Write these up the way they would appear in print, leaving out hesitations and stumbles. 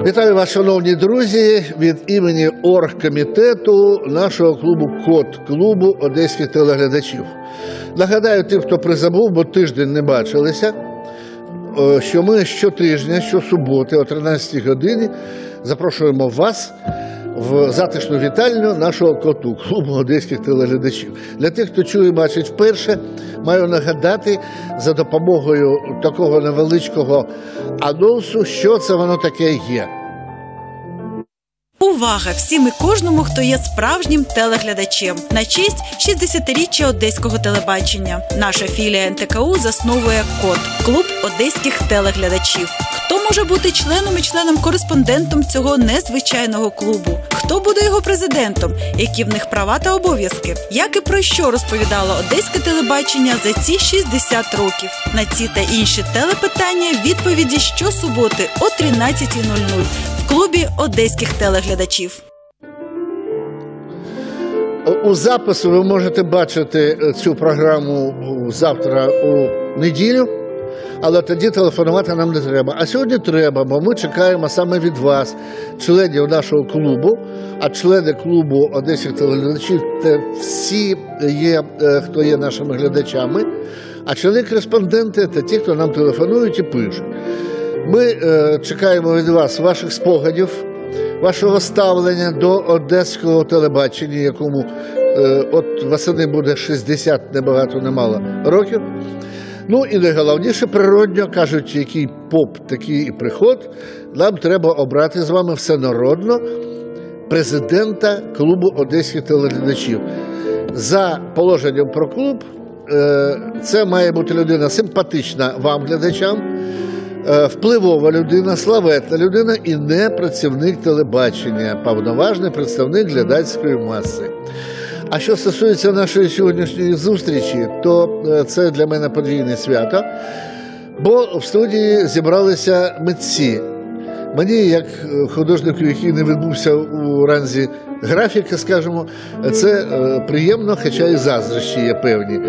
Вітаю вас, шановні друзі, від імені оргкомітету нашого клубу «Код», клубу одеських телеглядачів. Нагадаю тим, хто призабув, бо тиждень не бачилися, що ми щотижня, щосуботи о 13 годині запрошуємо вас в затишну вітальню нашого «Коту», клубу одеських телеглядачів. Для тих, хто чує і бачить вперше, маю нагадати за допомогою такого невеличкого анонсу, що це воно таке є. Увага всім і кожному, хто є справжнім телеглядачем. На честь 60-річчя одеського телебачення. Наша філія НТКУ засновує КОД – клуб одеських телеглядачів. Хто може бути членом і членом-кореспондентом цього незвичайного клубу? Хто буде його президентом? Які в них права та обов'язки? Як і про що розповідало одеське телебачення за ці 60 років? На ці та інші телепитання відповіді щосуботи о 13:00 в клубі одеських телеглядачів. У запису ви можете бачити цю програму завтра у неділю, але тоді телефонувати нам не треба. А сьогодні треба, бо ми чекаємо саме від вас, членів нашого клубу, а члени клубу одеських телеглядачів – це всі є, хто є нашими глядачами, а члени-кореспонденти – це ті, хто нам телефонують і пишуть. Ми чекаємо від вас ваших спогадів, вашого ставлення до одеського телебачення, якому от восени буде 60, небагато, немало років. Ну і найголовніше, природньо, кажуть, який поп, такий і приход, нам треба обрати з вами всенародно президента клубу одеських телеглядачів. За положенням про клуб, це має бути людина симпатична вам, глядачам, впливова людина, славетна людина і не працівник телебачення, повноважний представник глядацької маси. А що стосується нашої сьогоднішньої зустрічі, то це для мене подвійне свято, бо в студії зібралися митці. Мені, як художнику, який не відбувся у ранзі графіки, скажімо, це приємно, хоча і заздрощі є певні.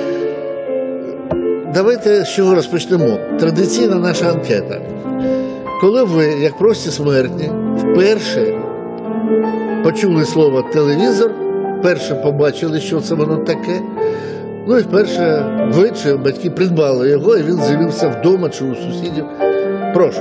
Давайте з чого розпочнемо. Традиційна наша анкета. Коли ви, як прості смертні, вперше почули слово «телевізор», вперше побачили, що це воно таке, ну і вперше ви чи батьки придбали його, і він з'явився вдома чи у сусідів. Прошу.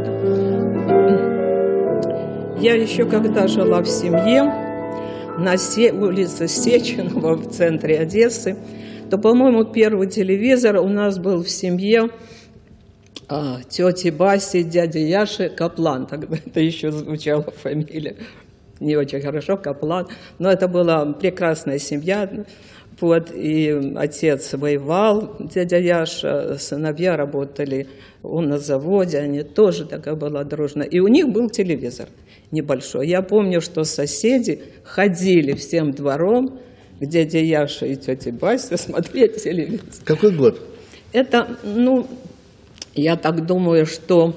Я еще когда жила в семье на улице Сеченова в центре Одессы, то, по-моему, первый телевизор у нас был в семье тети Баси, дяди Яши Каплан. Тогда это еще звучала фамилия. Не очень хорошо, Каплан. Но это была прекрасная семья. Вот, и отец воевал, дядя Яша, сыновья работали на заводе, они тоже такая была дружная. И у них был телевизор небольшой. Я помню, что соседи ходили всем двором к дяде Яше и тете Басе смотреть телевизор. Какой год? Это, ну, я так думаю, что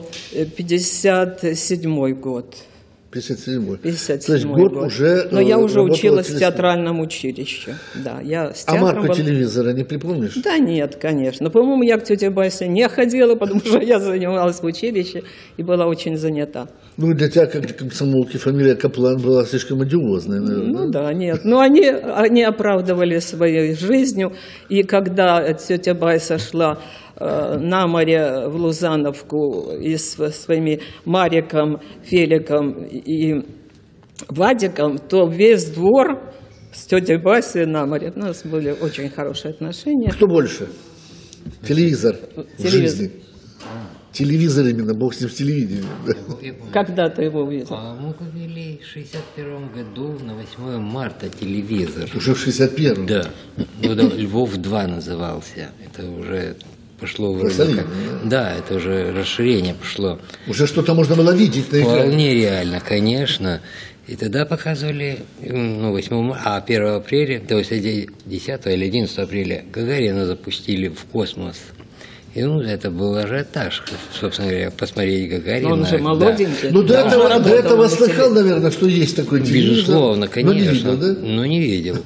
57-й год. 57-й. 57-й год уже. Но я уже училась в театральном училище. Да, я с а марку телевизора не припомнишь? Да нет, конечно. По-моему, я к тете Басе не ходила, потому что я занималась в училище и была очень занята. Ну, для тебя, как для комсомолки, фамилия Каплан была слишком одиозная, наверное. Ну да, нет. Но они оправдывали своей жизнью. И когда тетя Бася шла на море в Лузановку и с своими Мариком, Феликом и Вадиком, то весь двор с тетей Басей на море. У нас были очень хорошие отношения. Кто больше? Телевизор в жизни? Телевизор именно, бог с ним, с телевидением. Когда ты его увидел? Мы купили в 61 году на 8 марта телевизор. Уже в 61-м? Да. Львов-2 назывался. Это уже пошло в рынок. Да, это уже расширение пошло. Уже что-то можно было видеть на экране? Вполне реально, конечно. И тогда показывали, ну, 8 марта, а 1 апреля, то есть 10 или 11 апреля Гагарина запустили в космос. И ну, это был ажиотаж, собственно говоря, посмотреть Гагарина. Но он же молоденький. Да. Ну, до этого слыхал, наверное, что есть такой телевизор. Безусловно, конечно. Но не видел, да? Но не видел.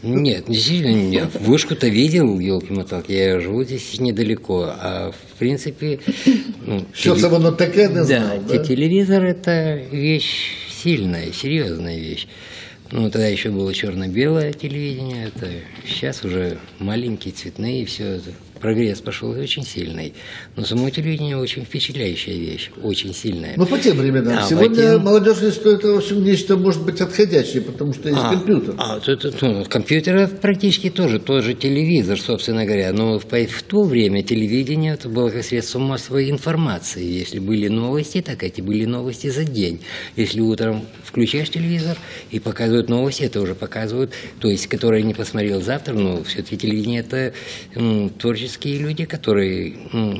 Нет, действительно, нет. Вышку-то видел, елки-моталки, я живу здесь недалеко, а в принципе... Что воно таке не знал, да? Телевизор – это вещь сильная, серьезная вещь. Ну, тогда еще было черно-белое телевидение, это сейчас уже маленькие, цветные, все это. Прогресс пошел очень сильный. Но само телевидение очень впечатляющая вещь, очень сильная. Ну, по тем временам. Сегодня молодежь говорит, что это, в общем, нечто, может быть, отходящее, потому что есть компьютер. Компьютер практически тоже телевизор, собственно говоря. Но в то время телевидение это было как средство массовой информации. Если были новости, так эти были новости за день. Если утром включаешь телевизор и показывают новости, это уже показывают, то есть, которые не посмотрел завтра, но все-таки телевидение это творчество. Люди, которые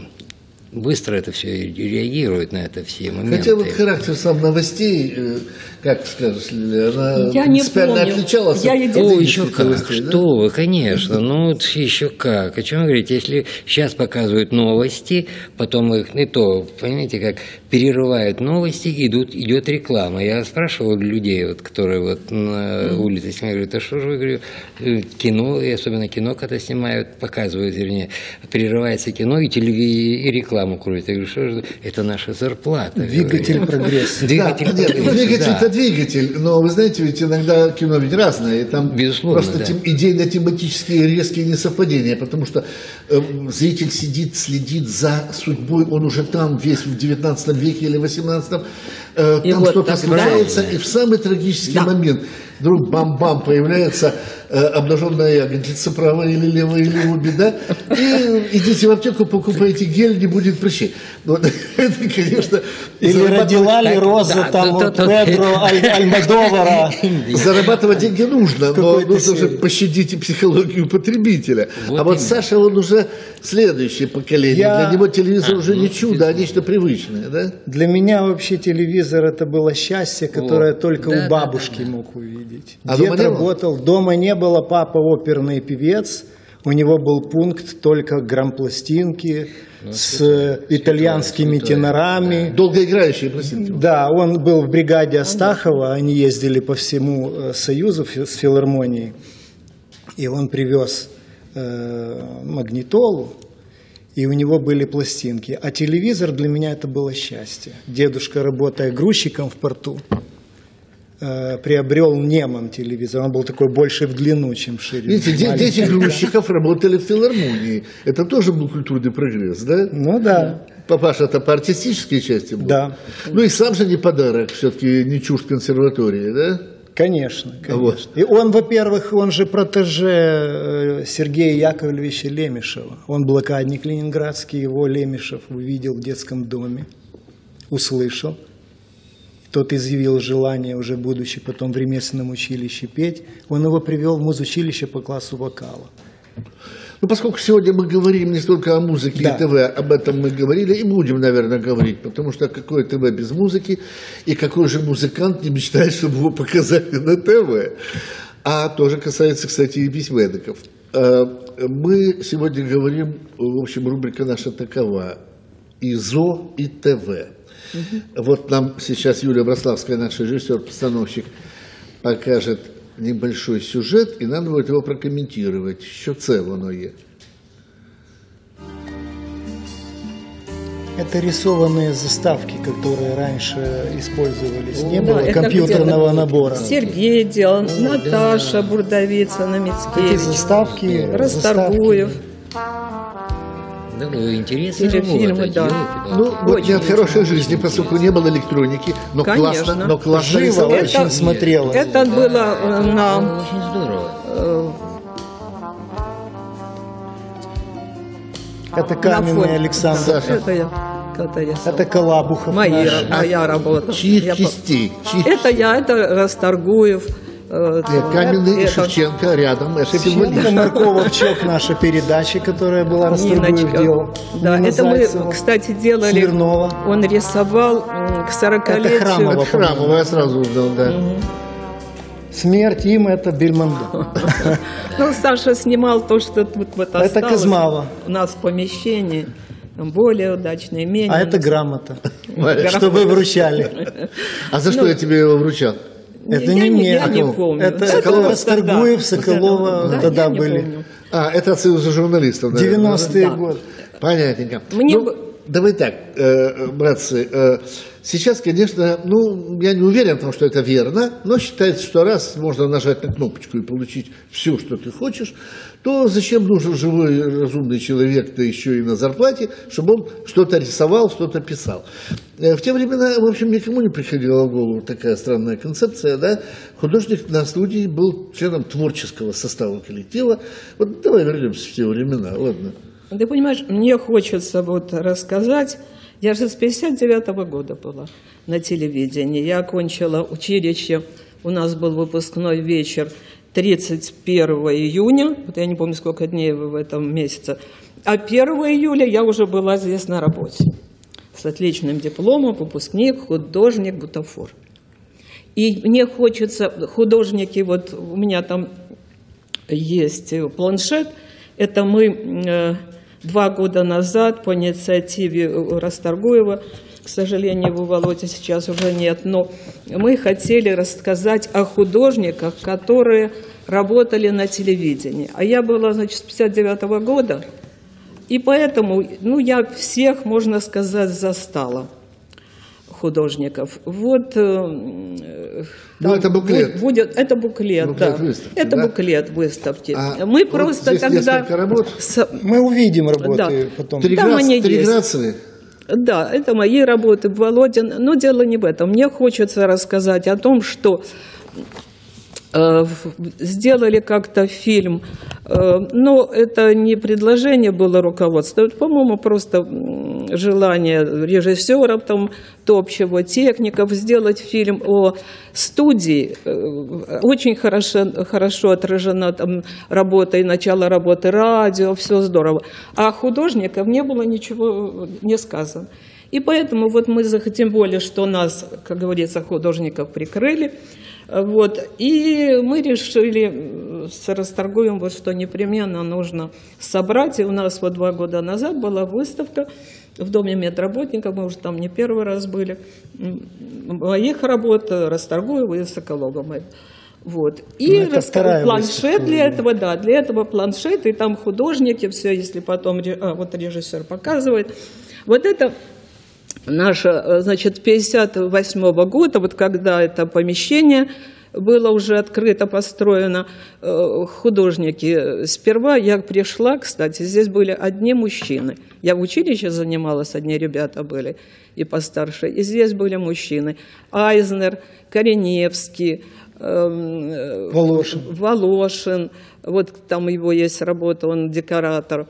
быстро это все реагируют на это все моменты. Хотя вот характер сам новостей, как скажешь, она я принципиально отличалась. Еще как, что вы, конечно, ну вот еще как. О чем вы говорите? Если сейчас показывают новости, потом их не то, понимаете, как перерывают новости, идет реклама. Я спрашивал людей, вот, которые вот на улице снимают, говорю, да что же вы, говорю, кино, и особенно кино, когда снимают, показывают, вернее, перерывается кино и рекламу крутят. Я говорю, что же это наша зарплата. Двигатель прогресса. Двигатель-то двигатель, но вы знаете, ведь иногда кино ведь разное, и там безусловно, просто идейно-тематические резкие несовпадения, потому что зритель сидит, следит за судьбой, он уже там весь в 19 веке или 18-м, там вот что-то случается, и в самый трагический момент вдруг бам-бам появляется обнаженная ягодица, правая или левая, или обе, да, и идите в аптеку, покупайте гель, не будет прыщей. Вот, это, конечно... Или родила ли Роза там вот Педро Альмодовара. Зарабатывать деньги нужно, но нужно же пощадить и психологию потребителя. А вот Саша, он уже следующее поколение. Для него телевизор уже не чудо, а нечто привычное, да? Для меня вообще телевизор это было счастье, которое только у бабушки мог увидеть. Дед работал, дома не было, папа оперный певец, у него был пункт только грампластинки с итальянскими тенорами. Долгоиграющие пластинки. Да, он был в бригаде Астахова, они ездили по всему Союзу с филармонией, и он привез магнитолу, и у него были пластинки. А телевизор для меня это было счастье. Дедушка, работая грузчиком в порту, приобрел немом телевизор. Он был такой больше в длину, чем в ширину. Видите, дети грузчиков работали в филармонии. Это тоже был культурный прогресс, да? Ну да. Папаша, это по артистической части был? Да. Ну и сам же не подарок, все-таки не чужд консерватории, да? Конечно, конечно. Вот. И он, во-первых, он же протеже Сергея Яковлевича Лемешева. Он блокадник ленинградский, его Лемешев увидел в детском доме, услышал. Тот изъявил желание, уже будучи потом в ремесленном училище, петь. Он его привел в музучилище по классу вокала. Ну, поскольку сегодня мы говорим не столько о музыке и ТВ, об этом мы говорили и будем, наверное, говорить, потому что какое ТВ без музыки, и какой же музыкант не мечтает, чтобы его показали на ТВ. А тоже касается, кстати, и письменников. Мы сегодня говорим, в общем, рубрика наша такова: и ЗО, и ТВ. Вот нам сейчас Юлия Брославская, наш режиссер-постановщик, покажет небольшой сюжет, и надо будет его прокомментировать. Що це воно є? Это рисованные заставки, которые раньше использовались. Не было компьютерного набора. Сергей делал, Наташа Бурдовицына, Мицкевич. Эти заставки Расторгуев. Да, ну, интересно. Или фильмы, да. Ну, вот не от хорошей жизни, поскольку не было электроники, но конечно. классно живо рисовали. очень смотрелось. Это было на... Очень здорово. Это Каменный Александр. Это Колабухов. Моя работа. Чьих частей? Это Расторгуев. Каменный и Шевченко рядом. Это Шевченко, Маркововчок, наша передача, которая была Расторгуев делал. Да, это мы, кстати, делали. Смирнова. Он рисовал к 40-летию. Это Храмова. Храмова, я сразу узнал, да. Смерть им — это Бельмондо. Ну, Саша снимал то, что тут вот осталось. Это Козмава. У нас в помещении. Более удачное, менее. А это грамота, что вы вручали. А за что я тебе его вручал? Это не мне. Я не помню. Это Соколов, Расторгуев, Соколова Да, тогда я не были. помню. Это от Союза журналистов, наверное. 90-е Да. годы. Понятненько. Мне Ну, бы- давай так, братцы, сейчас, конечно, я не уверен в том, что это верно, но считается, что раз можно нажать на кнопочку и получить все, что ты хочешь, то зачем нужен живой разумный человек, да еще и на зарплате, чтобы он что-то рисовал, что-то писал. В те времена, в общем, никому не приходила в голову такая странная концепция, да? Художник на студии был членом творческого состава коллектива. Вот давай вернемся в те времена, ладно. Ты понимаешь, мне хочется вот рассказать. Я же с 59-го года была на телевидении. Я окончила училище, у нас был выпускной вечер 31 июня, вот я не помню, сколько дней в этом месяце, а 1 июля я уже была здесь на работе с отличным дипломом, выпускник, художник, бутафор. И мне хочется, художники, вот у меня там есть планшет, это мы 2 года назад по инициативе Расторгуева, к сожалению, его Володя сейчас уже нет, но мы хотели рассказать о художниках, которые работали на телевидении. А я была, значит, с 59-го года, и поэтому, я всех, можно сказать, застала художников. Вот, это буклет. Это буклет, Буклет да. выставки, Это да? буклет выставки. вот Мы просто здесь тогда... несколько работ. Мы увидим работы Да. потом. Там они Три есть. грации. Да, это мои работы, Володин. Но дело не в этом. Мне хочется рассказать о том, что сделали как-то фильм, но это не предложение было руководства, это, по-моему, просто желание режиссеров, там, топчего, техников сделать фильм о студии. Очень хорошо отражена там работа и начало работы радио, все здорово. А художников не было ничего не сказано. И поэтому вот мы захотим, тем более, что нас, как говорится, художников прикрыли, вот, и мы решили с Расторгуевым, вот, что непременно нужно собрать. И у нас вот 2 года назад была выставка в Доме медработников, мы уже там не первый раз были, моих работ Расторгуева и Соколова. Вот. И планшет для этого, да, для этого планшет, и там художники, все, если потом, вот режиссер показывает. Вот это наше, значит, 58-го года, вот когда это помещение было уже открыто, построено, художники. Сперва я пришла, кстати, здесь были одни мужчины. Я в училище занималась, одни ребята были и постарше, и здесь были мужчины. Айзнер, Кореневский, Волошин, вот там его есть работа, он декоратор.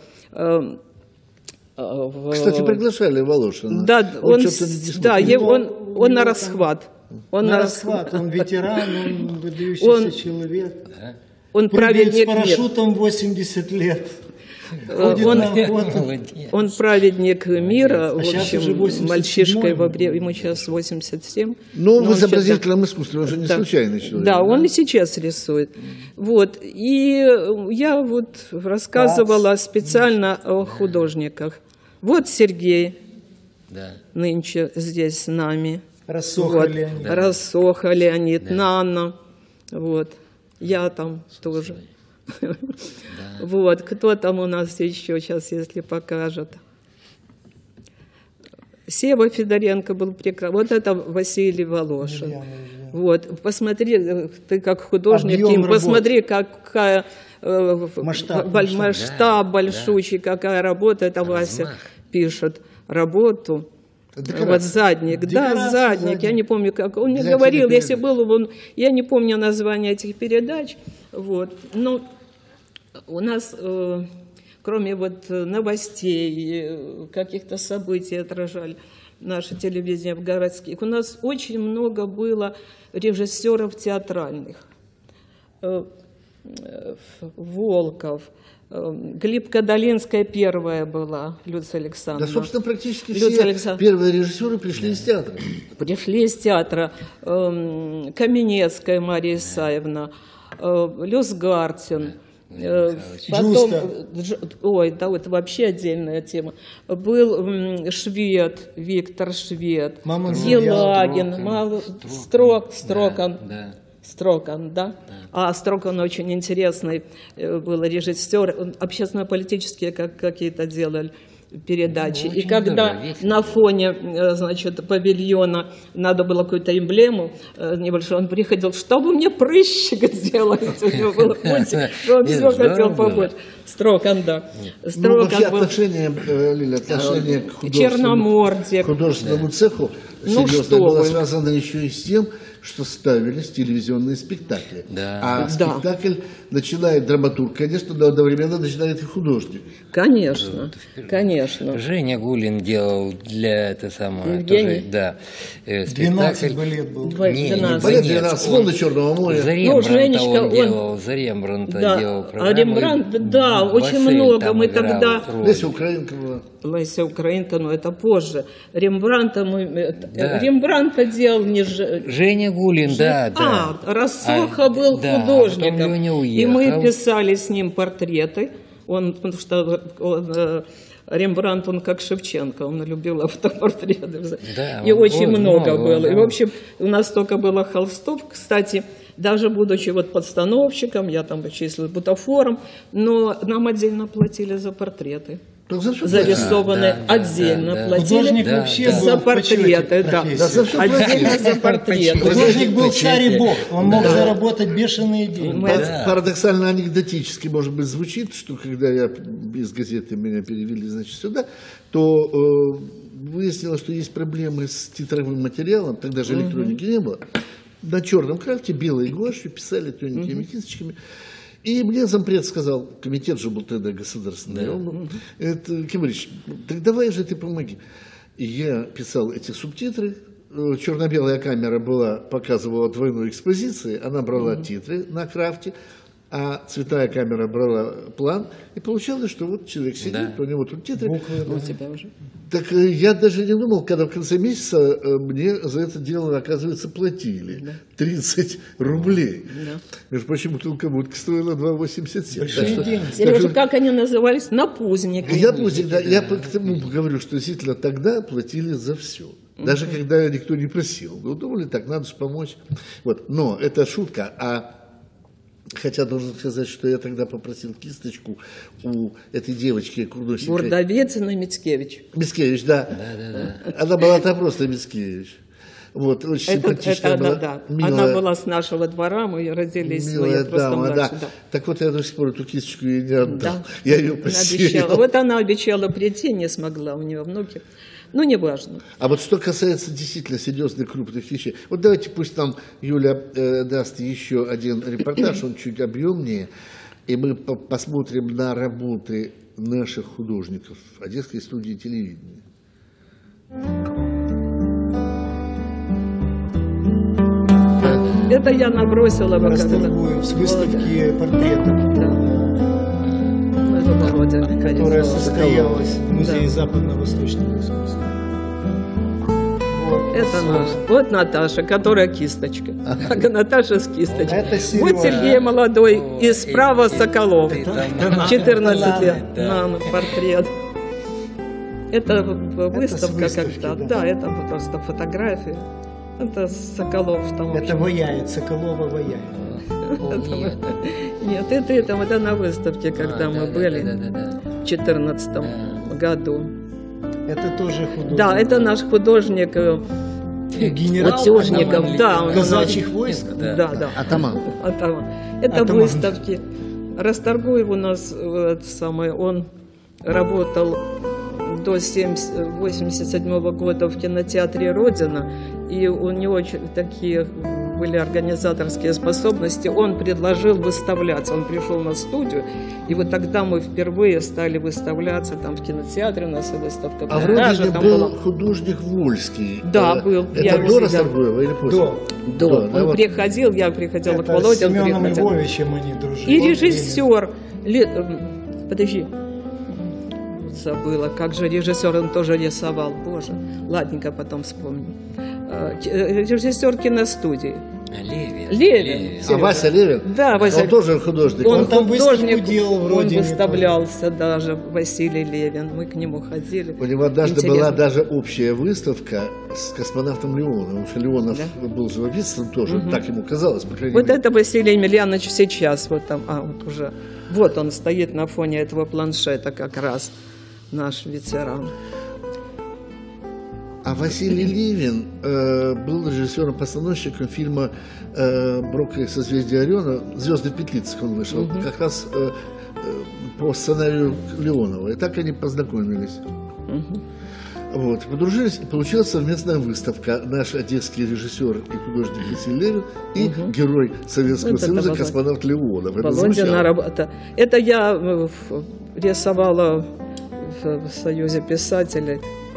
Кстати, приглашали Волошина. Да, он на расхват. Он на расхват, он ветеран, он выдающийся человек. Он праведник с парашютом 80 лет. Он праведник мира, в общем, общем, мальчишкой, ему сейчас 87. Ну, в изобразительном искусстве, он же не случайный человек. Да, он и сейчас рисует. Вот, и я вот рассказывала специально о художниках. Вот Сергей нынче здесь с нами. Рассоха Леонид. Рассоха Леонид, Нанна, вот, я там тоже. Вот, кто там у нас еще сейчас, если покажет. Сева Федоренко был прекрасный. Вот это Василий Волошин. Вот, посмотри, ты как художник, Ким, посмотри, какая масштаб большущий, какая работа. Это Вася пишет работу. Вот задник, задник, я не помню, как он мне говорил, если был он, я не помню название этих передач, вот, но у нас, кроме вот новостей, каких-то событий отражали наше телевидение в городских, у нас очень много было режиссеров театральных, Волков, Глибка Долинская первая была, Люция Александровна. Да, собственно, практически все первые режиссеры пришли из театра. Пришли из театра. Каменецкая Мария Исаевна, Люсгартин. Потом, ой, да, вот вообще отдельная тема. Был Виктор Швед, Елагин, Строкан. Строкан, да? А Строкан очень интересный был режиссер, он общественно-политические какие-то делал передачи. Ну, и когда весело. на фоне, значит, павильона надо было какую-то эмблему небольшую, он приходил, чтобы мне прыщик сделать. У него было очень, он все хотел побольше. Строкан, да. Ну, вообще отношение, Лиля, отношение к художественному цеху серьезно было связано еще и с тем, что ставились телевизионные спектакли. Да. А спектакль начинает драматург, конечно, но одновременно начинает и художник. Конечно, конечно. Женя Гулин делал для это самое. Евгений? Тоже, да, 12 балет был. Балет 12, «Волны Черного моря». За Рембрандта он делал, за Рембрандта делал программу. А Рембрандт, да, очень много. Мы тогда... Леся Украинка была. Леся Украинка, но это позже. Рембрандта Рембрандта делал не Женя Гулин, да. Рассоха был художником. И мы уехал. писали с ним портреты. Потому что Рембрандт, он как Шевченко, он любил автопортреты. Да, и очень много было. Да. И, в общем, у нас столько было холстов. Кстати, даже будучи вот подстановщиком, я там числилась бутафором, но нам отдельно платили за портреты. Зарисованные отдельно платили за портреты. Отдельно за портреты. Художник был царь и бог, он мог заработать бешеные деньги. Парадоксально анекдотически, может быть, звучит, что когда я из газеты меня перевели, значит, сюда, то выяснилось, что есть проблемы с титровым материалом, тогда же электроники не было. На черном крафте белой гуашью писали тоненькими кисточками. И мне зампред сказал, комитет же был тогда государственный, Кимович, так давай же ты помоги. И я писал эти субтитры, черно-белая камера показывала двойной экспозиции, она брала титры на крафте, а цветная камера брала план, и получалось, что вот человек сидит, у него тут титры. У тебя уже. Так я даже не думал, когда в конце месяца мне за это дело, оказывается, платили 30 рублей. Между прочим, бутылка водки стоила 2,87. Сережа, как они назывались? Напузник. Я к тому говорю, что действительно тогда платили за все. Даже когда никто не просил. Ну, думали, так, надо же помочь. Вот. Но это шутка. Хотя должен сказать, что я тогда попросил кисточку у этой девочки курносенькой. Бурдовицына Мицкевич. Мицкевич, да. Она была там просто Мицкевич. Вот, очень симпатичная была. Милая. Она была с нашего двора, мы родились, милая дама, младше, да. Так вот, я до сих пор эту кисточку ей не отдал. Я ее посеял. Вот она обещала прийти, не смогла, у нее внуки. Ну, не важно. А вот что касается действительно серьезных крупных вещей. Вот давайте пусть нам Юля даст еще один репортаж, он чуть объемнее, и мы посмотрим на работы наших художников Одесской студии телевидения. Это я набросила. Расторгуем с выставки портретов. Которая состоялась в Музее западно-восточного искусства. Это наш. Вот Наташа, которая кисточка. Наташа с кисточкой. Вот Сергей молодой, и справа Соколов. 14 лет. Портрет. Это выставка как-то. Да, это просто фотография. Это Соколов. Это ваяет, Соколова ваяет. Нет, это на выставке, когда мы были в 2014 году. Это тоже художник. Да, это наш художник. Утюжников, да. Казачьих войск? Да. Атаман. Это выставки. Расторгуев у нас, он работал до 1987 года в кинотеатре «Родина», и у него такие были организаторские способности. Он предложил выставляться. Он пришел на студию, и вот тогда мы впервые стали выставляться там в кинотеатре, у нас и выставка. А в «Родине» был художник Вольский. Да, был. Это до Расторгуева или после? До. Он приходил, я приходила к Володе. С Семеном Львовичем они дружили. И режиссер. Подожди. Забыла, как же режиссер, он тоже рисовал. Боже, ладненько, потом вспомню. Режиссер киностудии. Левин. А Вася Левин? Да, Вася. Он тоже художник. Он там художник, выставку делал вроде, он не выставлялся даже, Василий Левин. Мы к нему ходили. У него однажды Интересно. была даже общая выставка с космонавтом Леоновым. Потому что Леонов был живописцем тоже, так ему казалось, по крайней Вот мере. это Василий Емельянович сейчас, вот там, вот уже, вот он стоит на фоне этого планшета как раз, наш ветеран. А Василий Левин был режиссером-постановщиком фильма Брока и «Созвездие Ориона», «Звезды в петлицах» он вышел, как раз по сценарию Леонова. И так они познакомились. Вот, подружились, и получилась совместная выставка. Наш одесский режиссер и художник Василий Левин и герой Советского Союза космонавт Леонов. Это Володина работа. Это я рисовала в Союзе писателей.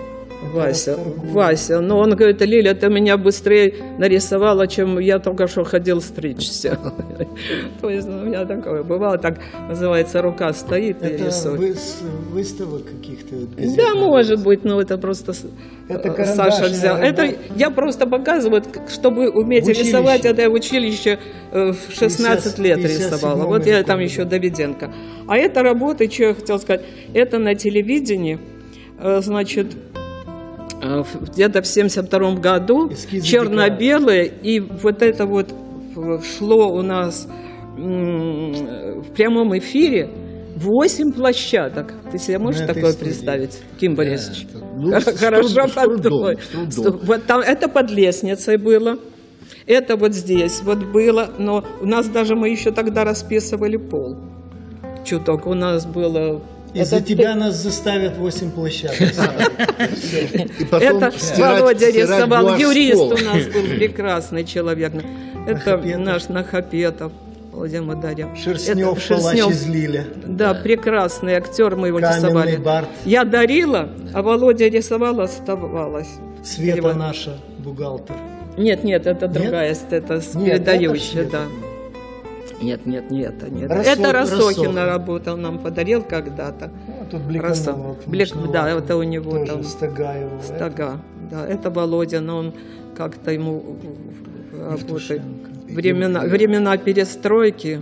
Вася. Но он говорит: Лиля, ты меня быстрее нарисовала, чем я только что ходил стричься. То есть у меня такое бывало, так называется, рука стоит и рисует. Выставок каких-то? Да, может быть, но это просто Это Саша взял. Это я просто показываю, чтобы уметь рисовать, это я в училище в 16 лет рисовала. Вот я там еще Давиденко. А это работа, что я хотела сказать, это на телевидении, значит, где-то в 1972 году, черно-белые, и вот это вот шло у нас в прямом эфире 8 площадок. Ты себе можешь такое представить, Ким Борисович? Хорошо подумай. Вот там это под лестницей было. Это вот здесь вот было, но у нас даже мы еще тогда расписывали пол. Чуток у нас было. Из-за тебя нас заставят 8 площадок. Это Володя рисовал, юрист у нас был прекрасный человек. Это наш Нахапетов, Владимир Мадарев. Шерстнев, палач из Лиля. Да, прекрасный актер, мы его рисовали. Барт. Я дарила, а Володя рисовал, оставалась. Света наша, бухгалтер. Нет, это другая, это передающая, да. Нет, это нет. Это Росохина работал, нам подарил когда-то. Тут Бликанова. Да, это у него тоже там. Стога его. Стога, да. Это Володя, но он как-то ему работает. Времена перестройки.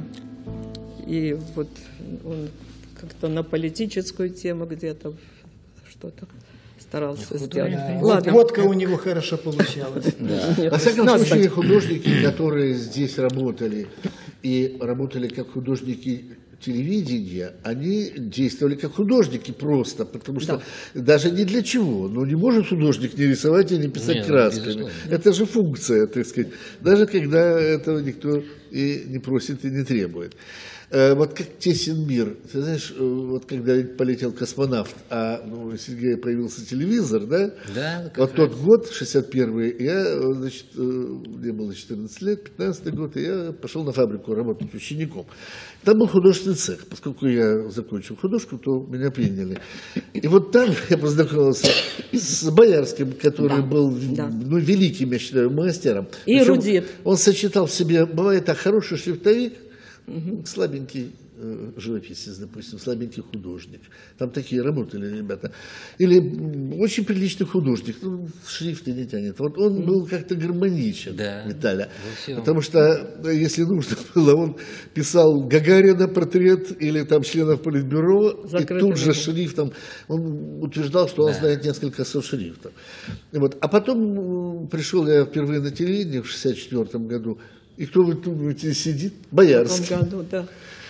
И вот он как-то на политическую тему где-то что-то старался сделать. Ладно. Водка у него хорошо получалась. Во всяком случае, художники, которые здесь работали и работали как художники телевидения, они действовали как художники просто, потому что даже не для чего. Но не может художник не рисовать и не писать красками. Это же функция, так сказать. Даже когда этого никто и не просит, и не требует. Вот как тесен мир. Ты знаешь, вот когда полетел космонавт, а у Сергея появился телевизор, да? Да. Вот тот год, 61-й, я, значит, мне было 14 лет, 15-й год, и я пошел на фабрику работать учеником. Там был художественный цех. Поскольку я закончил художку, то меня приняли. И вот там я познакомился с Боярским, который был великим, я считаю, мастером. И эрудит. Он сочетал в себе, бывает так, хороший шрифтовик, слабенький живописец, допустим, слабенький художник. Там такие работали ребята. Или очень приличный художник, ну, шрифты не тянет. Вот он был как-то гармоничен, Виталя. Потому что, если нужно было, он писал Гагарина портрет или там членов Политбюро, и тут же шрифтом, он утверждал, что он знает несколько шрифтов. Вот. А потом пришел я впервые на телевидение в 1964 году, и кто вы думаете сидит? Боярский. В том году, да.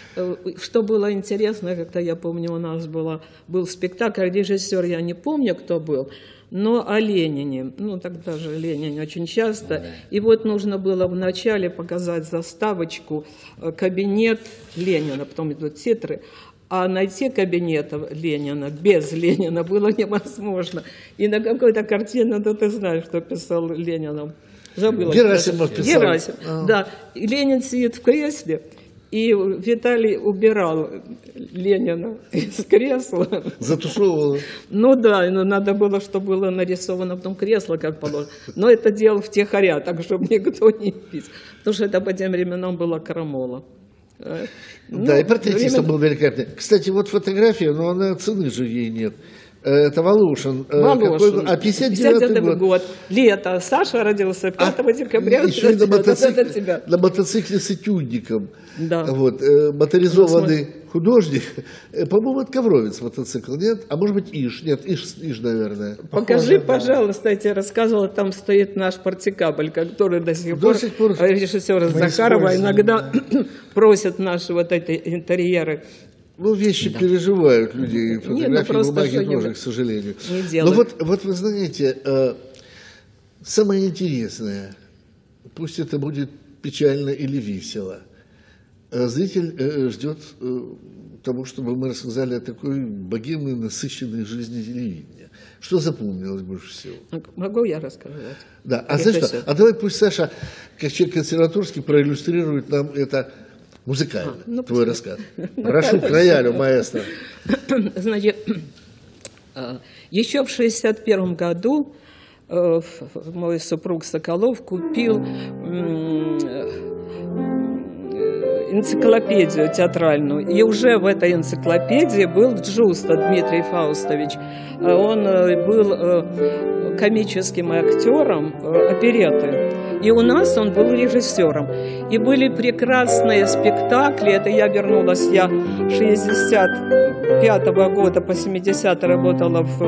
Что было интересно, как-то я помню, у нас был спектакль, режиссер, я не помню, кто был, но о Ленине. Ну, тогда же Ленин очень часто. И вот нужно было вначале показать заставочку «Кабинет Ленина», потом идут титры. А найти кабинет Ленина без Ленина было невозможно. И на какой-то картине, да ты знаешь, что писал Ленин. Забыла. Герасимов писал. Герасимов, да. И Ленин сидит в кресле, и Виталий убирал Ленина из кресла. Затушевывал. Ну да, но надо было, чтобы было нарисовано потом кресло, как положено. Но это делал втихаря, так, чтобы никто не видел. Потому что это по тем временам была крамола. Да, и портретистом был великолепный. Кстати, вот фотография, но она цены же ей нет. Это Волошин. Волошин. А 59-й год. Лето. Саша родился 5 декабря. Еще и на мотоцикле с этюдником. Да. Вот. Моторизованный художник. По-моему, это Ковровец мотоцикл, нет? А может быть, Иж? Нет, Иж, наверное. Покажи, пожалуйста, я тебе рассказывала, там стоит наш партикабль, который до сих пор режиссер Захарова иногда просит наши вот эти интерьеры. Ну, вещи переживают люди, фотографии, бумаги тоже, к сожалению. Но вот вы знаете, самое интересное, пусть это будет печально или весело, зритель ждет того, чтобы мы рассказали о такой богемной, насыщенной жизни телевидения. Что запомнилось больше всего? Могу я рассказать? Да, знаешь что? А давай пусть Саша, как человек консерваторский, проиллюстрирует нам это музыкально, твой рассказ. Прошу, к роялю, маэстро. Значит, еще в 1961 году мой супруг Соколов купил энциклопедию театральную. И уже в этой энциклопедии был Джуста Дмитрий Фаустович. Он был комическим актером оперетты. И у нас он был режиссером. И были прекрасные спектакли. Это я вернулась, я 65-го года по 70-й работала в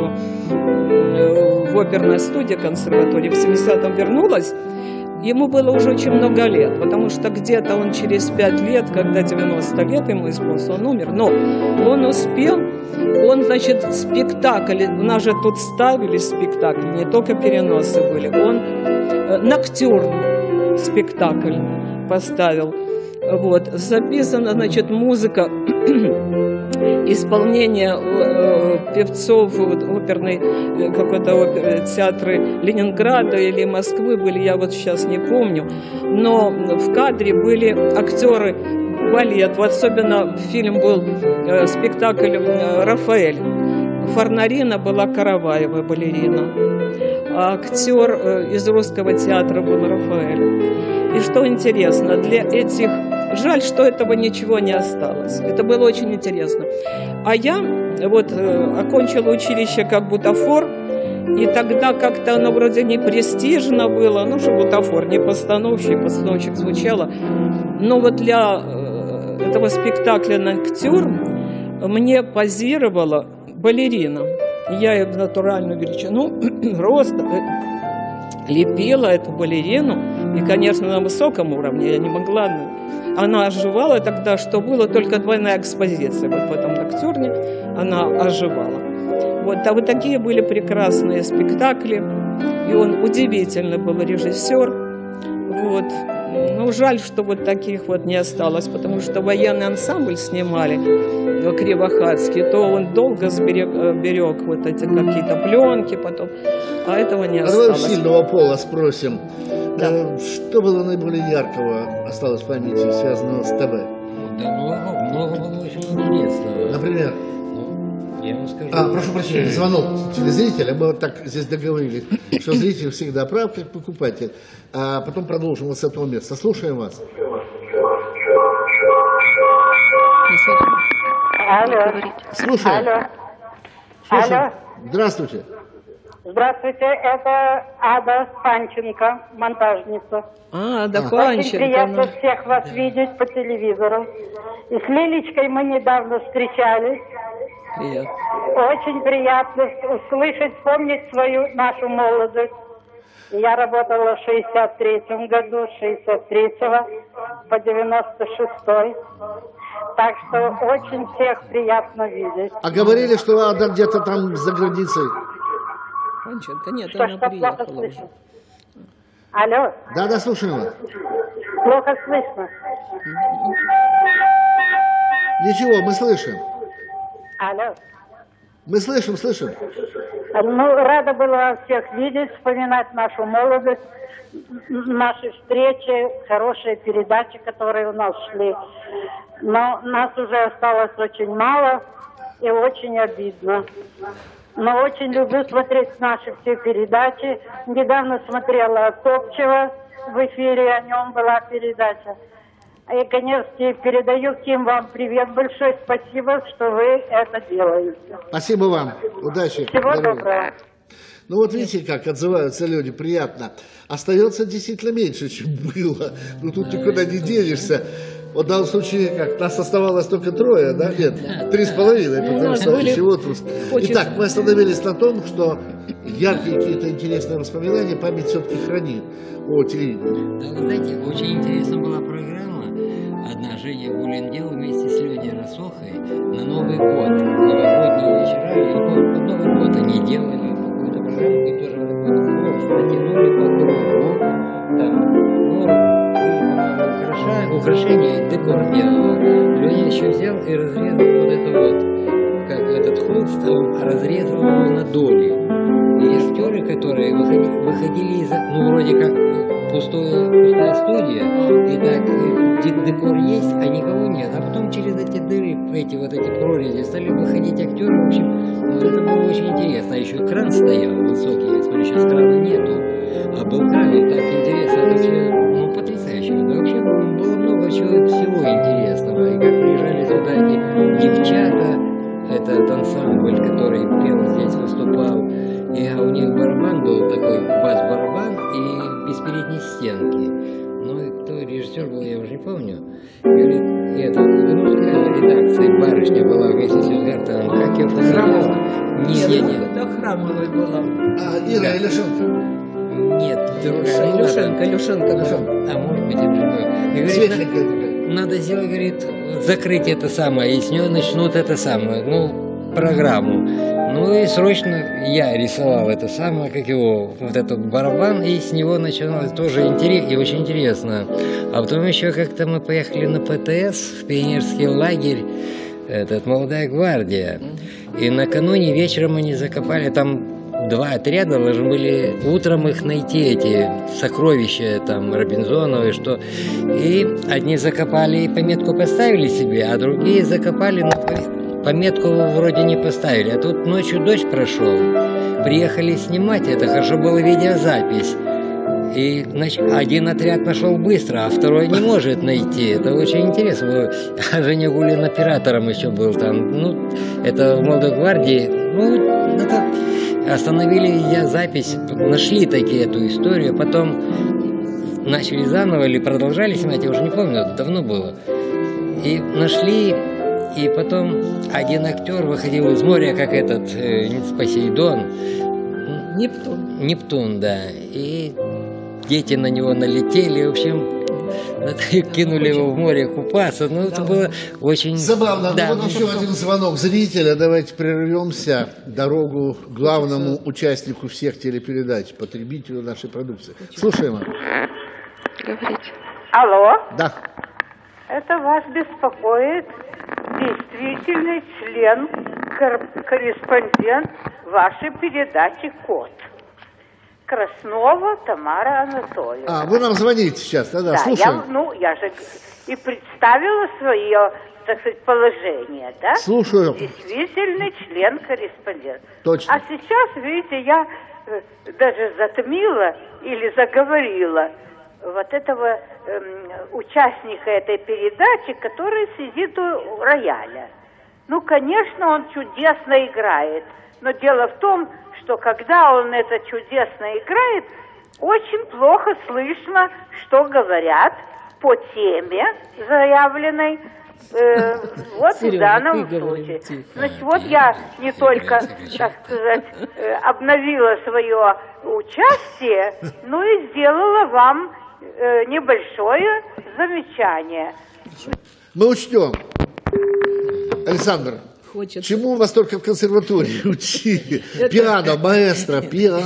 оперной студии консерватории. В 70-м вернулась. Ему было уже очень много лет, потому что где-то он через 5 лет, когда 90 лет ему исполнилось, он умер. Но он успел, значит, спектакль, у нас же тут ставили спектакль, не только переносы были, он «Ноктюрн» спектакль поставил. Вот, записана, значит, музыка, исполнение певцов оперной, какой-то театры Ленинграда или Москвы были, я вот сейчас не помню, но в кадре были актеры балет, особенно фильм был спектакль «Рафаэль». Форнарина была Караваева, балерина, а актер из Русского театра был Рафаэль. И что интересно, для этих... Жаль, что этого ничего не осталось. Это было очень интересно. А я вот окончила училище как бутафор, и тогда как-то оно вроде не престижно было, ну, что бутафор, не постановщик звучало. Но вот для этого спектакля «Ноктюрн» мне позировала балерина. Я ее в натуральную величину роста лепила эту балерину. И, конечно, на высоком уровне я не могла. Она оживала тогда, что было только двойная экспозиция. Вот в этом «Ноктюрне» она оживала. Вот, а вот такие были прекрасные спектакли. И он удивительный был режиссер. Вот. Ну, жаль, что вот таких вот не осталось, потому что военный ансамбль снимали Кривохатский, то он долго берег вот эти какие-то пленки потом, а этого не осталось. Давай у сильного пола спросим, да. Что было наиболее яркого осталось в памяти, связанного с ТВ? Да много было очень интересного. Например? Я вам скажу. Прошу прощения, звонок телезрителя. Мы вот так здесь договорились, что зритель всегда прав, как покупатель. А потом продолжим вот с этого места. Слушаем вас. Алло. Слушаем. Алло. Слушаем. Алло. Здравствуйте. Здравствуйте, это Ада Панченко, монтажница. Ада Очень Панченко. приятно всех вас видеть по телевизору. И с Лилечкой мы недавно встречались. Привет. Очень приятно услышать, вспомнить нашу молодость. Я работала в 63-м году, с 63-го по 96-й. Так что очень всех приятно видеть. А говорили, что Ада где-то там за границей. Панченко, нет, Что она плохо приехала слышно? уже. Алло, Да, слушаем вас. плохо слышно. Ничего, мы слышим. Алло. Мы слышим. Ну, рада была всех видеть, вспоминать нашу молодость, наши встречи, хорошие передачи, которые у нас шли. Но нас уже осталось очень мало и очень обидно. Но очень люблю смотреть наши все передачи. Недавно смотрела Топчева в эфире, о нем была передача. И, конечно, передаю всем вам привет большой. Спасибо, что вы это делаете. Спасибо вам. Удачи. Всего Здоровья. доброго. Ну вот видите, как отзываются люди, приятно. Остается действительно меньше, чем было. Ну тут никуда не денешься. Вот в данном случае, как, нас оставалось только 3, да? Нет, 3,5, потому что еще отпуск. Итак, мы остановились на том, что яркие какие-то интересные воспоминания память все-таки хранит о телевидении. Да, вы знаете, очень интересная была программа. Одна Женя Гулин делал вместе с Леней Росохой на Новый год. Новогодние вечера, я не помню, под Новый год они делали какую-то программу, и тоже натянули по кругу, там, украшения, декор делал. Леня еще взял и разрезал вот это вот, как этот холст, он разрезал его на доли. И актеры, которые выходили из, ну, вроде как пустая студия, и так декор есть, а никого нет. А потом через эти дыры, эти прорези стали выходить актеры. В общем, ну, это было очень интересно. А еще экран стоял высокий. Я смотрю, сейчас крана нету, а был кран, и так интересно. Это все, ну, потрясающе. Да, вообще было много всего интересного. И как приезжали сюда эти девчата, этот ансамбль, который пел здесь, выступал. И у них барабан был такой, бас-барабан, и без передней стенки. Ну, и кто режиссер был, я уже не помню. Говорит, это музыкальная редакция, барышня была вместе с Юзгартом. Как ее фотографировала? Нет. Это Храмовой была. Ира Илюшенко. Нет, другая. Илюшенко. А может быть, это другое. И говорит, надо сделать, говорит, закрыть это самое, и с нее начнут это самое, ну, программу. Ну и срочно я рисовал это самое, как его, вот этот барабан, и с него начиналось тоже интересно, и очень интересно. А потом еще как-то мы поехали на ПТС, в пионерский лагерь, этот «Молодая гвардия». И накануне вечером они закопали, там 2 отряда должны были утром их найти, эти сокровища там Робинзонова и что. И одни закопали и пометку поставили себе, а другие закопали, пометку вроде не поставили. А тут ночью дождь прошел, приехали снимать, это хорошо была видеозапись. И один отряд нашел быстро, а второй не может найти. Это очень интересно было. А Женя Гулин оператором еще был там. Ну, это в «Молодой гвардии». Ну, это остановили видеозапись, нашли такие эту историю, потом начали заново или продолжали снимать, я уже не помню, это давно было. И нашли, и потом один актер выходил из моря, как этот Посейдон. Нептун, да. И дети на него налетели, в общем, кинули его в море купаться. Ну, это было очень... Забавно. Да. Ну, вот еще один звонок зрителя. Давайте прервемся. Дорогу главному участнику всех телепередач, потребителю нашей продукции. Слушаем. Говорите. Алло. Да. Это вас беспокоит действительный член, корреспондент вашей передачи «Код». Краснова Тамара Анатольевна. Вы нам звоните сейчас, да, слушаем. Я же и представила свое, так сказать, положение, да? Слушаю. Действительный член-корреспондент. Точно. А сейчас, видите, я даже затмила или заговорила вот этого участника этой передачи, который сидит у рояля. Ну, конечно, он чудесно играет, но дело в том, что когда он это чудесно играет, очень плохо слышно, что говорят по теме заявленной, вот в данном случае. Значит, вот я не только, так сказать, обновила свое участие, но и сделала вам небольшое замечание. Мы учтем. Александр, чему вас только в консерватории учили? Пиано, маэстро,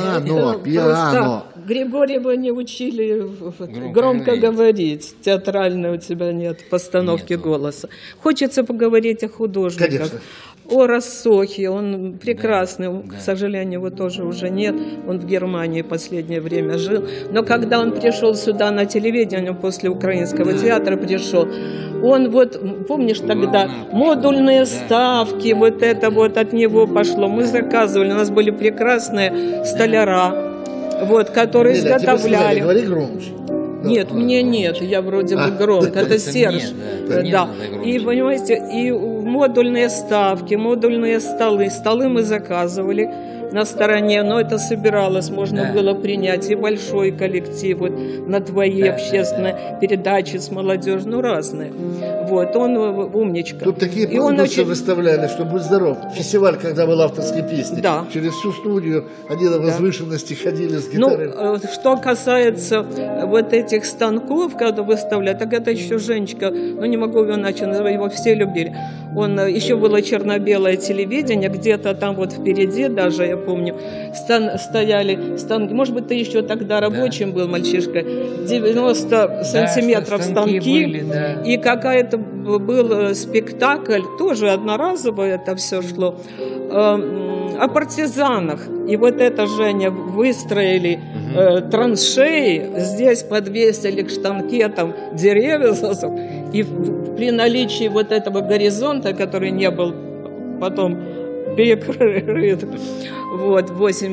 пиано. Григорьева не учили громко говорить. Театрально у тебя нет постановки голоса. Хочется поговорить о художниках. Конечно. О Росохе, он прекрасный, к сожалению, его тоже уже нет, он в Германии последнее время жил, но когда он пришел сюда на телевидение, после Украинского театра пришел, он вот, помнишь тогда, модульные ставки, вот это вот от него пошло, мы заказывали, у нас были прекрасные столяра, вот, которые изготовляли. Говори громче. Нет, мне нет, я вроде бы громко, это Серж. Да. И, понимаете, и модульные ставки, модульные столы. Столы мы заказывали на стороне, но это собиралось, можно было принять и большой коллектив, вот, на твои общественные передачи с молодежью, ну, разные. Вот, он умничка. Тут такие пандусы выставляли, что будь здоров. Фестиваль, когда был авторской песни. Да. Через всю студию они на возвышенности ходили с гитарой. Ну, что касается вот этих станков, когда выставляют, так это еще Женечка, ну, не могу его иначе назвать, его все любили. Он, еще было черно-белое телевидение, где-то там вот впереди даже, я помню, стояли станки. Может быть, ты еще тогда рабочим был, мальчишка. 90 сантиметров станки. Были, да. И какая-то был спектакль, тоже одноразовый это все шло, о партизанах. И вот это, Женя, выстроили траншеи, здесь подвесили к штанкетам деревья, и при наличии вот этого горизонта, который не был потом перекрыт, вот, в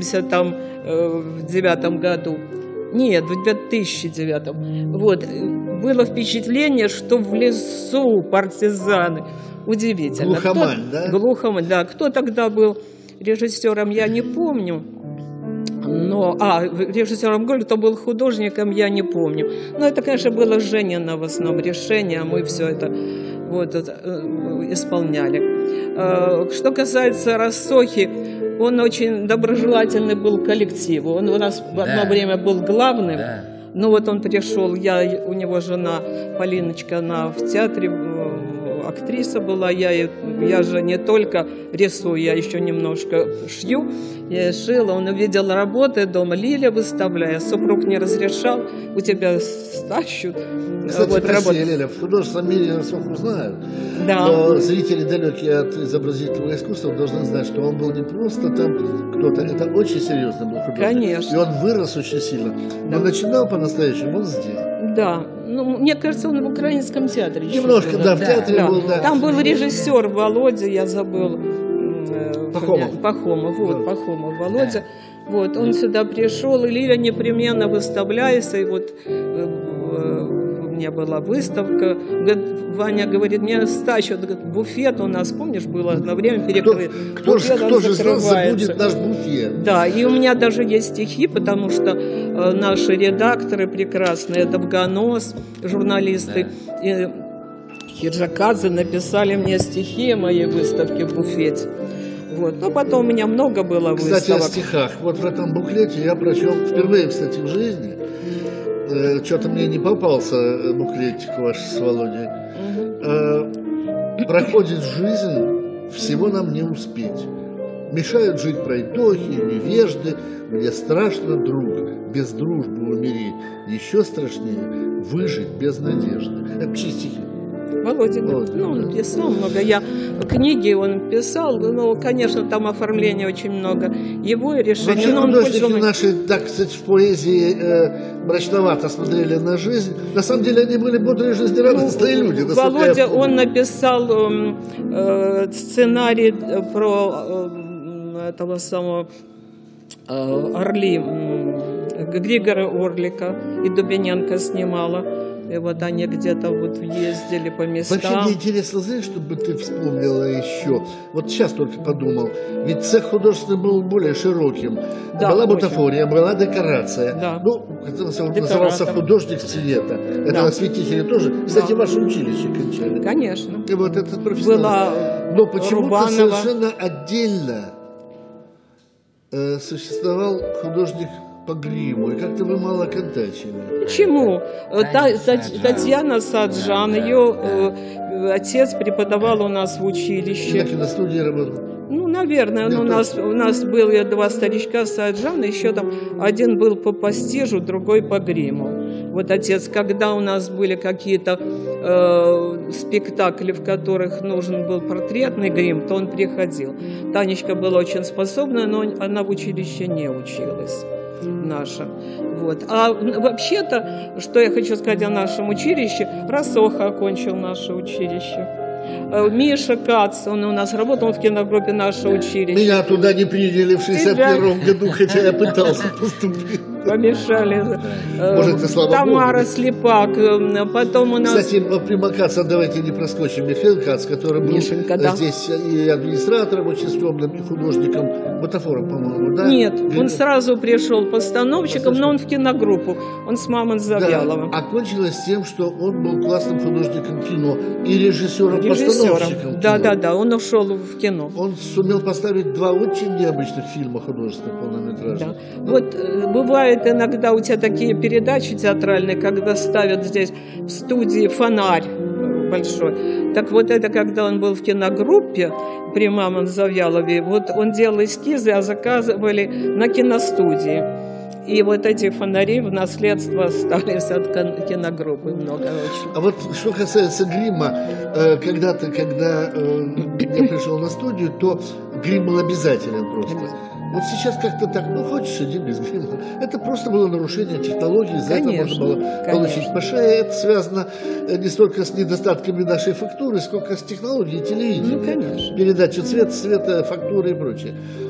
89 году, нет, в 2009, вот, было впечатление, что в лесу партизаны. Удивительно. Глухомань, да? Глухомань, да. Кто тогда был режиссером, я не помню. Но, режиссером, говорю, кто был художником, я не помню. Но это, конечно, было Женино в основном решение, а мы все это вот, исполняли. Что касается Рассохи, он очень доброжелательный был к коллективу. Он у нас в одно время был главным. Ну вот он пришел, у него жена Полиночка, она в театре актриса была, я же не только рисую, я еще немножко шью. Я шила, он увидел работы дома, Лиля выставляя, супруг не разрешал, у тебя стащут. Кстати, вот, Лиля, в художественном мире Рассоху знают, да. Но зрители, далекие от изобразительного искусства, должны знать, что он был не просто там кто-то, это очень серьезно был художник. Конечно. И он вырос очень сильно. Но начинал по-настоящему он здесь. Да, ну, мне кажется, он в Украинском театре. Немножко, да, в театре был, да. Там был режиссер Володя, я забыл. Пахомов. Пахомов Володя. Да. Вот, он сюда пришел, и Лиля непременно выставляется, и вот у меня была выставка. Ваня говорит, мне стащат буфет у нас, помнишь, было одно время перекрыт. Кто же забудет наш буфет? Да, и у меня даже есть стихи, потому что наши редакторы прекрасные, Довгонос, журналисты, и Хиджакадзе написали мне стихи о моей выставке в буфете. Вот. Но потом у меня много было выставок. Кстати, о стихах. Вот в этом буклете я прочел впервые, кстати, в жизни. Что-то мне не попался буклетик ваш с Володей. Проходит жизнь, всего нам не успеть. Мешают жить пройдохи, невежды. Мне страшно, друг, без дружбы умереть. Еще страшнее выжить без надежды. Это чьи стихи? Володя, ну, он писал много. Книги он писал, но, конечно, там оформления очень много. Его решение. Вообще художники наши, так сказать, в поэзии мрачновато смотрели на жизнь. На самом деле они были бодрые, жизнерадостные люди. Володя, он написал сценарий про этого самого Орли, Григора Орлика, и Дубиненко снимала. И вот они где-то вот ездили по местам. Вообще мне интересно, знаешь, чтобы ты вспомнила еще. Вот сейчас только подумал. Ведь цех художественный был более широким. Да, была бутафория, была декорация. Да. Ну, это назывался художник цвета. Это да. Осветители тоже. Кстати, да. Ваше училище кончали. Конечно. И вот этот профессионал. Но почему-то совершенно отдельно существовал художник по гриму, и как-то вы мало контачили. Почему? Татьяна Саджан, ее отец преподавал у нас в училище. И на киностудии работал? Ну, наверное, у нас было два старичка Саджан, еще там один был по пастижу, другой по гриму. Вот отец, когда у нас были какие-то спектакли, в которых нужен был портретный грим, то он приходил. Танечка была очень способна, но она в училище не училась. Наша. Вот. А вообще-то, что я хочу сказать о нашем училище, Рассоха окончил наше училище. Миша Кац, он у нас работал в киногруппе «Наше училище». Меня туда не приняли в 61-м году, хотя я пытался поступить. помешали. Может, и слава Тамара Богу. Слепак. Потом у нас... Кстати, при Каца давайте не проскочим. Михаил Кац, который был Мишенька, да. здесь и администратором очень стрёмным, и художником, бутафором, по-моему, да? Нет, он сразу пришел постановщиком, но он в киногруппу. Он с мамой Завьяловым. Да, окончилось тем, что он был классным художником кино и режиссером-постановщиком. Да, он ушел в кино. Он сумел поставить 2 очень необычных фильма художественных полнометражных. Да. Вот бывает иногда у тебя такие передачи театральные, когда ставят здесь в студии фонарь большой. Так вот это, когда он был в киногруппе при Мамонт Завьялове, вот он делал эскизы, а заказывали на киностудии. И вот эти фонари в наследство остались от киногруппы, много очень. А вот что касается грима, когда-то, когда я пришел на студию, то грим был обязателен просто. Вот сейчас как-то так, ну хочешь, иди без грима. Это просто было нарушение технологий, за это можно было получить по шее. Это связано не столько с недостатками нашей фактуры, сколько с технологией телевидения. Ну, конечно. Передача цвета, фактуры и прочее.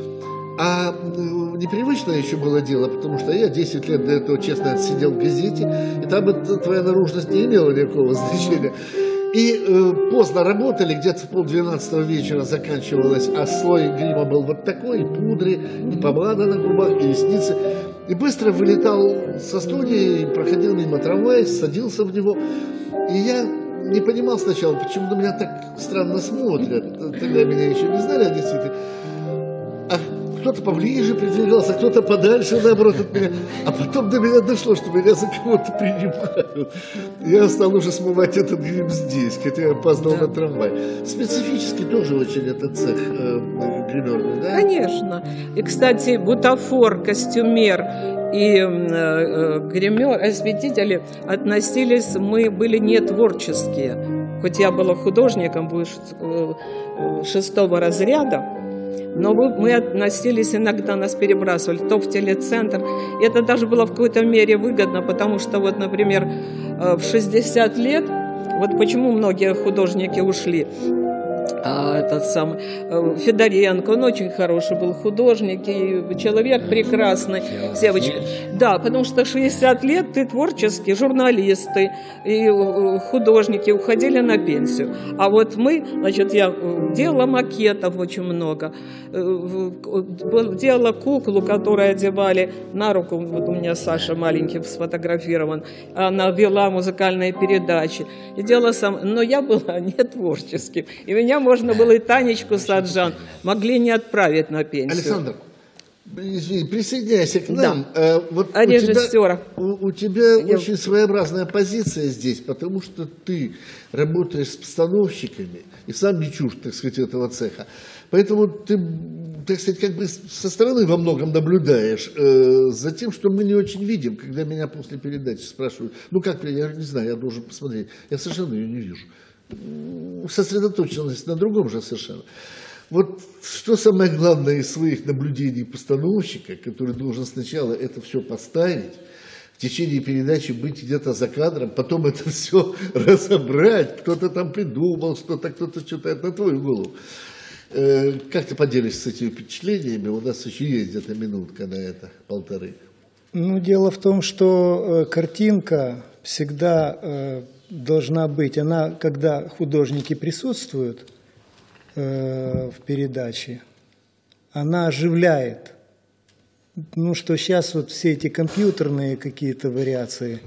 А непривычное еще было дело, потому что я 10 лет до этого, честно, отсидел в газете, и там твоя наружность не имела никакого значения. И поздно работали, где-то в 11:30 вечера заканчивалось, а слой грима был вот такой, и пудры, и помада на губах, и ресницы. И быстро вылетал со студии, проходил мимо трамвая, садился в него. И я не понимал сначала, почему на меня так странно смотрят. Тогда меня еще не знали, действительно. А кто-то поближе придвигался, кто-то подальше, наоборот, от меня. А потом до меня дошло, что меня за кого-то принимают. Я стал уже смывать этот грим здесь, хотя я опоздал на трамвай. Специфически тоже очень этот цех гримерный, да? Конечно. И, кстати, бутафор, костюмер и гример, осветители относились, мы были не творческие. Хоть я была художником 6-го разряда, но мы относились, иногда нас перебрасывали то в телецентр. И это даже было в какой-то мере выгодно, потому что, вот, например, в 60 лет, вот почему многие художники ушли. Этот самый Федоренко, он очень хороший был художник и человек прекрасный, девочка. Да, потому что 60 лет ты творческие журналисты и художники уходили на пенсию. А вот мы, значит, я делала макетов очень много, делала куклу, которую одевали на руку, вот у меня Саша маленький сфотографирован, она вела музыкальные передачи, и делала сам, но я была не творческим, и меня можно было и Танечку Саджан могли не отправить на пенсию. Александр, извини, присоединяйся к нам. Да. Вот режиссера. У тебя очень своеобразная позиция здесь, потому что ты работаешь с постановщиками и сам не чужд, так сказать, этого цеха. Поэтому ты, так сказать, как бы со стороны во многом наблюдаешь за тем, что мы не очень видим, когда меня после передачи спрашивают, ну как, я не знаю, я должен посмотреть. Я совершенно ее не вижу. Сосредоточенность на другом же совершенно. Вот что самое главное из своих наблюдений постановщика, который должен сначала это все поставить, в течение передачи быть где-то за кадром, потом это все разобрать, кто-то там придумал что-то, кто-то что-то, это на твою голову. Как ты поделишься с этими впечатлениями? У нас еще есть где-то минутка на это, 1,5. Ну, дело в том, что картинка всегда должна быть, она, когда художники присутствуют в передаче, она оживляет. Ну, что сейчас вот все эти компьютерные какие-то вариации,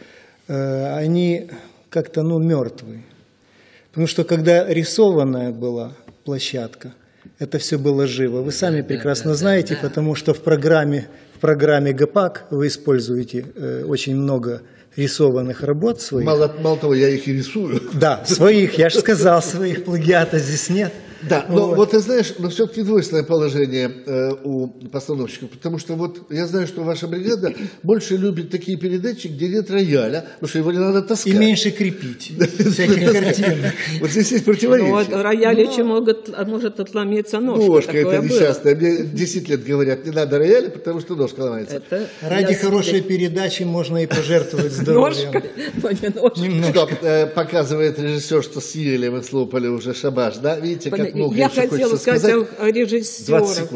они как-то, ну, мертвые. Потому что когда рисованная была площадка, это все было живо. Вы сами прекрасно знаете, потому что в программе ГАПАК вы используете очень много рисованных работ своих. Мало того, я их и рисую. Да, своих, я же сказал, своих, плагиата здесь нет. Да, но вот ты знаешь, но все-таки двойственное положение у постановщиков, потому что вот я знаю, что ваша бригада больше любит такие передачи, где нет рояля, потому что его не надо таскать. И меньше крепить всяких картинок. Вот здесь есть противоречие. Вот рояль очень может отломиться ножка. Ножка это несчастная. Мне 10 лет говорят, не надо рояля, потому что ножка ломается. Ради хорошей передачи можно и пожертвовать здоровьем. Ножка, но не ножка. Стоп, показывает режиссер, что съели, мы слопали уже шабаш, да? Видите, как много я еще хотела хочется сказать о режиссерах. 20 секунд.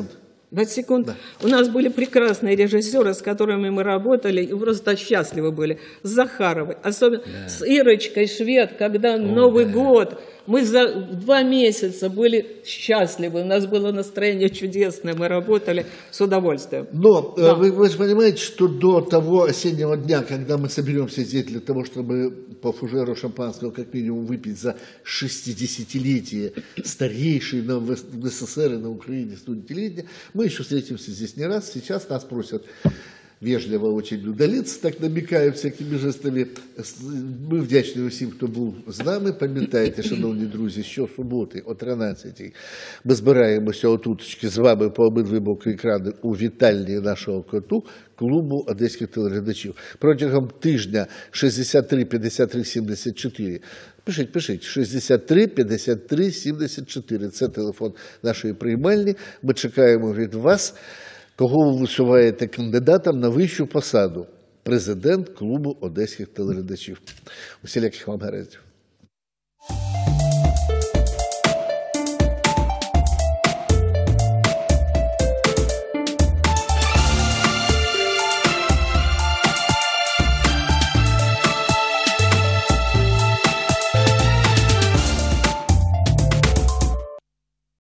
20 секунд. Да. У нас были прекрасные режиссеры, с которыми мы работали, и просто счастливы были. С Захаровой, особенно с Ирочкой Швед, когда Новый год. Мы за 2 месяца были счастливы, у нас было настроение чудесное, мы работали с удовольствием. Но вы же понимаете, что до того осеннего дня, когда мы соберемся здесь для того, чтобы по фужеру шампанского как минимум выпить за 60-летие старейшей в СССР и на Украине студии телевидения, мы еще встретимся здесь не раз. Сейчас нас просят вежливо очень удалиться, так намікаю всякими жестами. Ми вдячні усім, хто був з нами. Пам'ятайте, шановні друзі, що суботи о 13-й ми збираємося отуточки з вами по обидві боки екрану у вітальні нашого коту, клубу одеських телеглядачів. Протягом тижня 63 53 74. Пишіть, 63 53 74. Це телефон нашої приймальні. Ми чекаємо від вас, кого ви висуваєте кандидатом на вищу посаду. Президент клубу одеських телеглядачів. Усіляких вам гараздів.